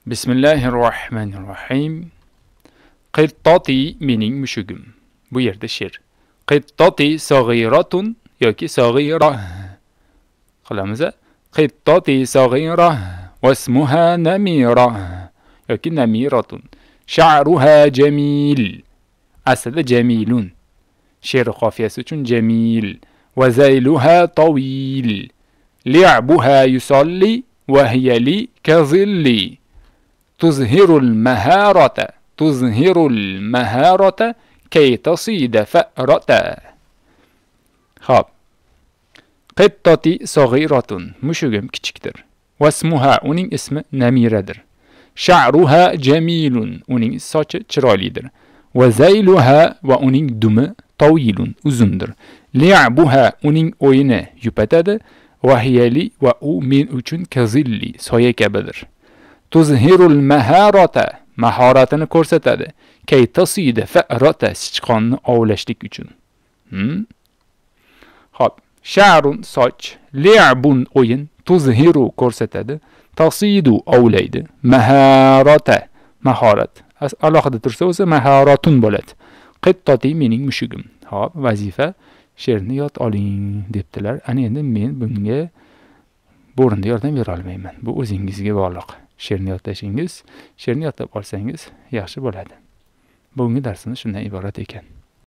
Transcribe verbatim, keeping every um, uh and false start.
Bismillahirrahmanirrahim. Qittati mening mushugim. Bu yerda she'r. Qittati saghiratun yoki saghira. Qilamiz. Qittati saghira wasmuha namira yoki namiratun. Sha'ruha jamil. Aslida jamilun. She'r qofiyasi uchun jamil. Wa zayluha tawil. Li'abuha yusalli wa hiya li kazilli. تظهر المهارة تظهر المهارة كي تصيد فأرة. خاب. قطتي صغيرة mushugim kichikdir. واسمها uning ismi namiradir. شعرها جميل uning sochi chiroylidir. وزيلها va uning dumi طويل uzundir. لعبها uning o'yini yupatadi. وهي لي va u men uchun kazilli soya kabidir. Tuzhirul maharata mahoratini ko'rsatadi. Kay tasida fa'rata sichqonni ovlashlik uchun. Hmm? Xo'p, sha'run soch, li'bun o'yin, tuzhiru ko'rsatadi, tasidu ovlaydi, maharata mahorat. Alohida tursa o'zi maharatun bo'ladi. Qittati mening mushugim. Xo'p, vazifa she'rni yod oling debdilar. Ana endi men bunga bo'rinda yordam bera olmayman. Bu o'zingizga bog'liq. She'rni yodlashingiz, she'rni yodlab olsangiz yaxshi bo'ladi. Bugungi darsimiz shundan iborat ekan.